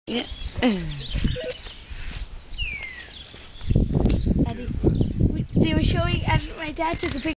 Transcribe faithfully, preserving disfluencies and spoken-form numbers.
Yeah. They were showing, and my dad took a picture.